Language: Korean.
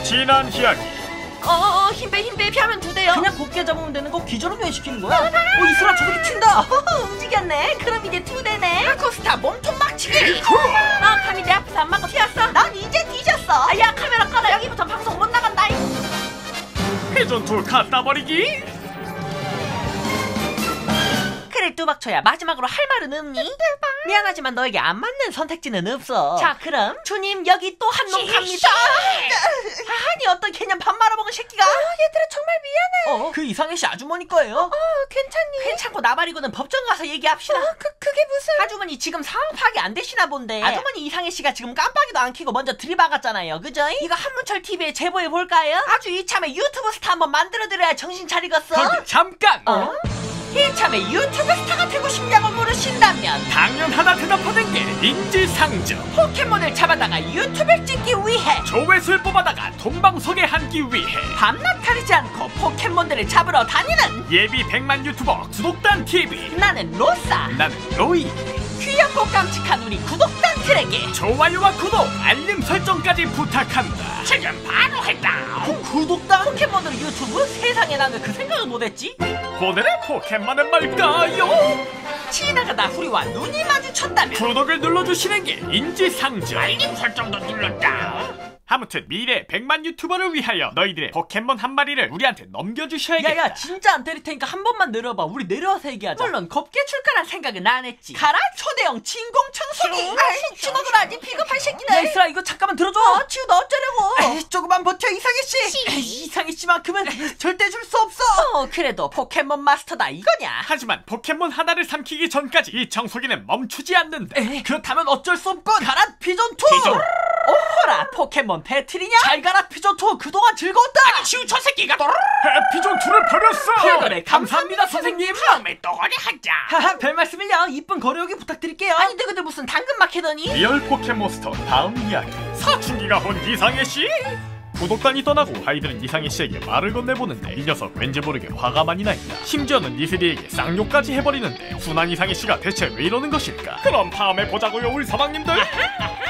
지난 이야기. 힘빼 피하면 2대요. 그냥 곱게 잡으면 되는 거 기절은 왜 시키는 거야? 이슬아 저렇게 튄다. 움직였네. 그럼 이제 2대네. 코스타 몸통 막치기. 감히 내 앞에서 안 맞고 튀었어? 넌 이제 뒤졌어. 야 카메라 꺼라. 여기부터 방송 못 나간다. 회전투 갖다 버리기. 그래 뚜박초야, 마지막으로 할 말은 없니? 미안하지만 너에게 안 맞는 선택지는 없어. 자 그럼 주님 여기 또 한 놈 갑니다. 아니 어떤 개념 밥 말아먹은 새끼가. 얘들아 정말 미안해. 그 이상해씨 아주머니 거예요? 괜찮니? 괜찮고 나발이고는 법정 가서 얘기합시다. 그게 무슨? 아주머니 지금 상황 파악이 안 되시나 본데. 아주머니 이상해씨가 지금 깜빡이도 안 켜고 먼저 들이박았잖아요, 그죠? 이거 한문철 TV에 제보해볼까요? 아주 이참에 유튜브 스타 한번 만들어드려야 정신 차리겠어. 거기 잠깐. 이참에 유튜브 스타가 되고 싶냐고 물으신다면 당연하다 대답하는 게 인지상정. 포켓몬을 잡아다가 유튜브를 찍기 위해, 조회수를 뽑아다가 돈방석에 앉기 위해 밤낮 가리지 않고 포켓몬들을 잡으러 다니는 예비 100만 유튜버 구독단 TV. 나는 로사. 나는 로이. 귀엽고 깜찍한 우리 구독단들에게 좋아요와 구독, 알림 설정까지 부탁한다. 지금 바로 했다. 구독단? 포켓몬으로 유튜브? 세상에 나는 그 생각을 못했지. 오늘의 포켓몬은 뭘까요? 지나가다 우리와 눈이 마주쳤다면 구독을 눌러주시는 게 인지상정. 알림 설정도 눌렀다. 아무튼 미래 100만 유튜버를 위하여 너희들의 포켓몬 한 마리를 우리한테 넘겨주셔야겠다. 야야 진짜 안 때릴 테니까 한 번만 내려봐. 우리 내려와서 얘기하자. 물론 곱게 줄 거란 생각은 안 했지. 가라 초대형 진공 청소기. 주먹을 하지 비겁한 새끼들. 야 이슬아 이거 잠깐만 들어줘. 지우 너 어쩌려고. 조금만 버텨 이상해씨. 이상해씨만큼은 절대 줄 수 없어. 그래도 포켓몬 마스터다 이거냐. 하지만 포켓몬 하나를 삼키기 전까지 이 청소기는 멈추지 않는다. 그렇다면 어쩔 수 없군. 가라 피존2. 피존. 오호라 포켓몬 배틀이냐? 잘 가라 피존2. 그동안 즐거웠다. 아니 지우 저 새끼가 피존2를 버렸어. 그래 감사합니다 선생님. 다음에 또 거래 하자. 하하 별말씀을요. 이쁜 거래오기 부탁드릴게요. 아니 근데 무슨 당근마켓더니? 리얼 포켓몬스터 다음 이야기. 사춘기가 온 이상해씨. 구독단이 떠나고 아이들은 이상해씨에게 말을 건네보는데 이 녀석 왠지 모르게 화가 많이 나있다. 심지어는 니스리에게 쌍욕까지 해버리는데 순한 이상해씨가 대체 왜 이러는 것일까? 그럼 다음에 보자고요 우리 서방님들.